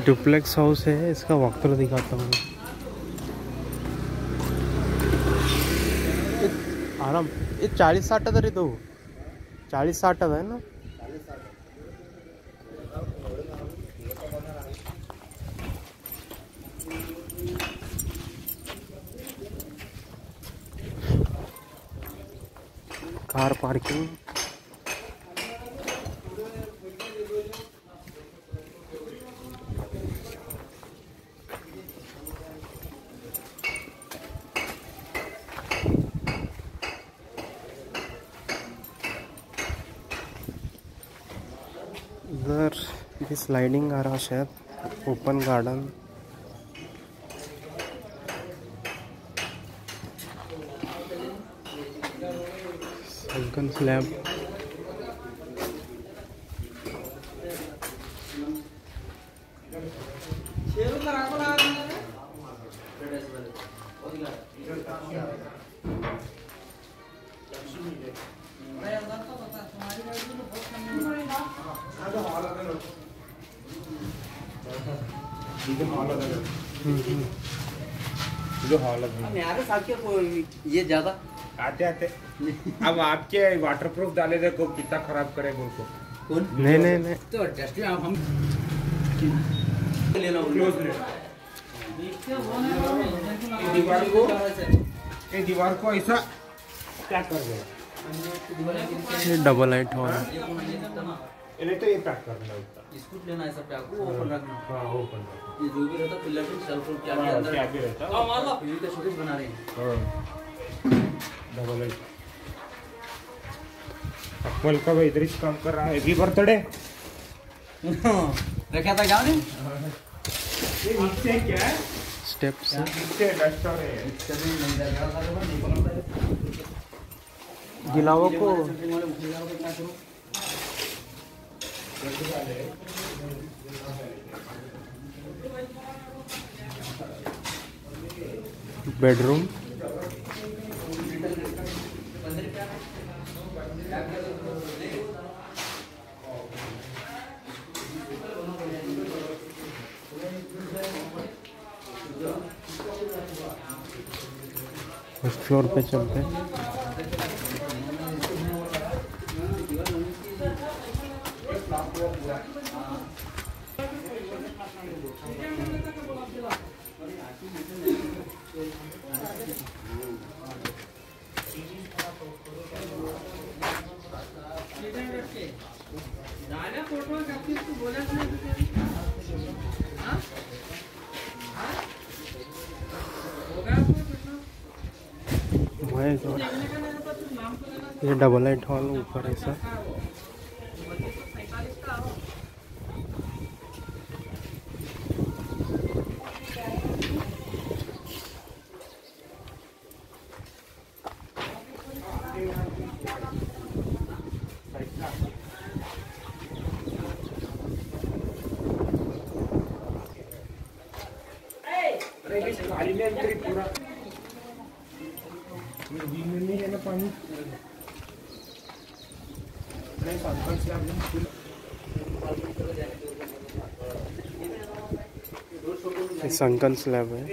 Duplex house है, इसका walkthrough दिखाता हूँ। आराम ये 40-60 तरी तो 40-60 है ना। कार पार्किंग इधर भी स्लाइडिंग आ रहा शायद, ओपन गार्डन। sunken slab। जो हॉल ये ज्यादा आते आते अब आपके वाटरप्रूफ डाले देखो कितना खराब करे बोल को। कौन? नहीं तो जस्ट हम लेना क्लोज दीवार को ऐसा पैक कर दे। ये डबल हाइट हॉल है। नहीं तो ये पैक कर देना उसका। इसको लेना ऐसा पैक को ओपन रखना। हाँ ओपन ये जो भी रहता पिलर के सेल्फ क्या के अंदर क्या भी रहता हां मान लो ये तो शोकेस बना रहे हैं। डबल हाइट अक्मल का भाई इधर ही काम कर रहा है। हैप्पी बर्थडे रखा था क्या ने ये नीचे क्या है स्टेप्स नीचे डस्टर है। गिलावों को बेडरूम फर्स्ट फ्लोर पे चलते हैं। ये डबल हाइट हॉल ऊपर ऐसा। पूरा नहीं है ना पानी sunken slab है।